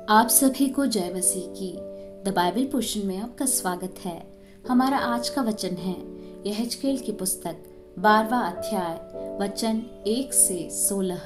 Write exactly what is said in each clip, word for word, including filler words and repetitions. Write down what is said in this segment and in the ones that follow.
आप सभी को जय मसीह की द बाइबल पोर्शन में आपका स्वागत है। हमारा आज का वचन है यहेजकेल की पुस्तक बारहवां अध्याय वचन एक से सोलह।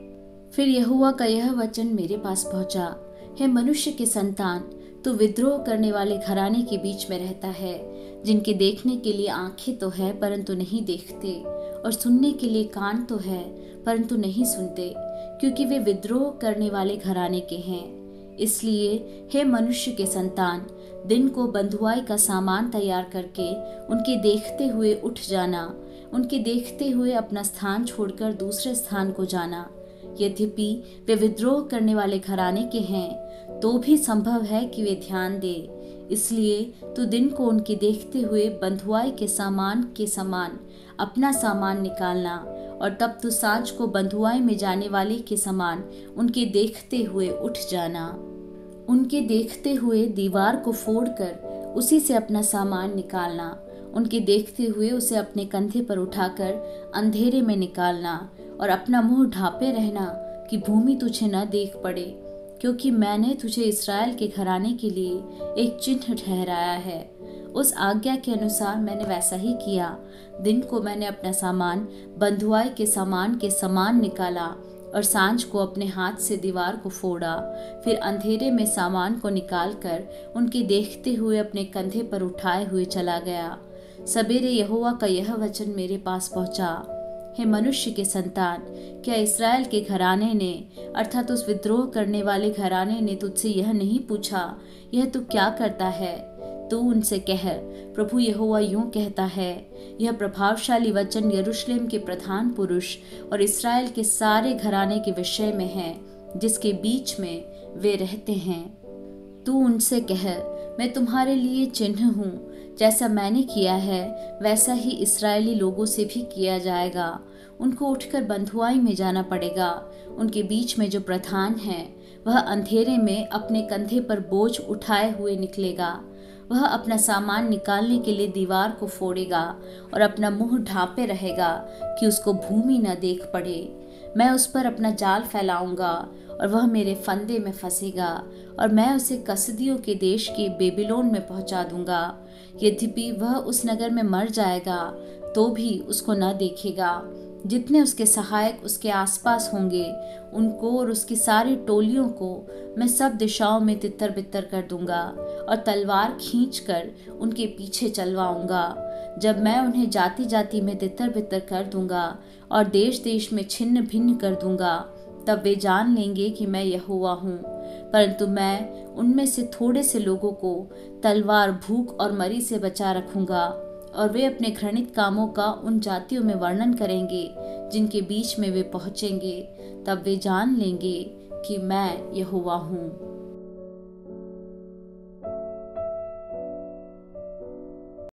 फिर यहोवा का यह वचन मेरे पास पहुंचा, हे मनुष्य के संतान, तू विद्रोह करने वाले घराने के बीच में रहता है, जिनके देखने के लिए आंखें तो है परंतु नहीं देखते, और सुनने के लिए कान तो है परंतु नहीं सुनते, क्योंकि वे विद्रोह करने वाले घराने के हैं। इसलिए हे मनुष्य के संतान, दिन को बंधुआई का सामान तैयार करके उनके देखते हुए उठ जाना, उनके देखते हुए अपना स्थान छोड़कर दूसरे स्थान को जाना। यद्यपि वे विद्रोह करने वाले घराने के हैं, तो भी संभव है कि वे ध्यान दे। इसलिए तू दिन को उनके देखते हुए बंधुआई के सामान के समान अपना सामान निकालना, और तब तू सांझ को बंधुआई में जाने वाले के समान उनके देखते हुए उठ जाना। उनके देखते हुए दीवार को फोड़कर उसी से अपना सामान निकालना, उनके देखते हुए उसे अपने कंधे पर उठाकर अंधेरे में निकालना, और अपना मुंह ढांपे रहना कि भूमि तुझे न देख पड़े, क्योंकि मैंने तुझे इस्राएल के घराने के लिए एक चिन्ह ठहराया है। उस आज्ञा के अनुसार मैंने वैसा ही किया। दिन को मैंने अपना सामान बंधुआई के सामान के समान निकाला, और सांझ को अपने हाथ से दीवार को फोड़ा। फिर अंधेरे में सामान को निकालकर उनके देखते हुए अपने कंधे पर उठाए हुए चला गया। सवेरे यहोवा का यह वचन मेरे पास पहुंचा, हे मनुष्य के संतान, क्या इस्राएल के घराने ने अर्थात उस विद्रोह करने वाले घराने ने तुझसे यह नहीं पूछा, यह तू क्या करता है? तू उनसे कह, प्रभु यहोवा यूं कहता है, यह प्रभावशाली वचन यरूशलेम के प्रधान पुरुष और इस्राएल के सारे घराने के विषय में है, जिसके बीच में वे रहते हैं। तू उनसे कह, मैं तुम्हारे लिए चिन्ह हूँ, जैसा मैंने किया है वैसा ही इस्राएली लोगों से भी किया जाएगा। उनको उठकर बंधुआई में जाना पड़ेगा। उनके बीच में जो प्रधान है, वह अंधेरे में अपने कंधे पर बोझ उठाए हुए निकलेगा। वह अपना सामान निकालने के लिए दीवार को फोड़ेगा और अपना मुंह ढांपे रहेगा कि उसको भूमि न देख पड़े। मैं उस पर अपना जाल फैलाऊंगा और वह मेरे फंदे में फंसेगा, और मैं उसे कसदियों के देश के बेबीलोन में पहुंचा दूंगा। यद्यपि वह उस नगर में मर जाएगा, तो भी उसको न देखेगा। जितने उसके सहायक उसके आसपास होंगे, उनको और उसकी सारी टोलियों को मैं सब दिशाओं में तितर बितर कर दूंगा, और तलवार खींचकर उनके पीछे चलवाऊंगा। जब मैं उन्हें जाति जाति में तितर बितर कर दूंगा और देश देश में छिन्न भिन्न कर दूंगा, तब वे जान लेंगे कि मैं यहोवा हूँ। परंतु मैं उनमें से थोड़े से लोगों को तलवार, भूख और मरी से बचा रखूंगा, और वे अपने घृणित कामों का उन जातियों में वर्णन करेंगे जिनके बीच में वे पहुंचेंगे। तब वे जान लेंगे कि मैं यहोवा हूँ।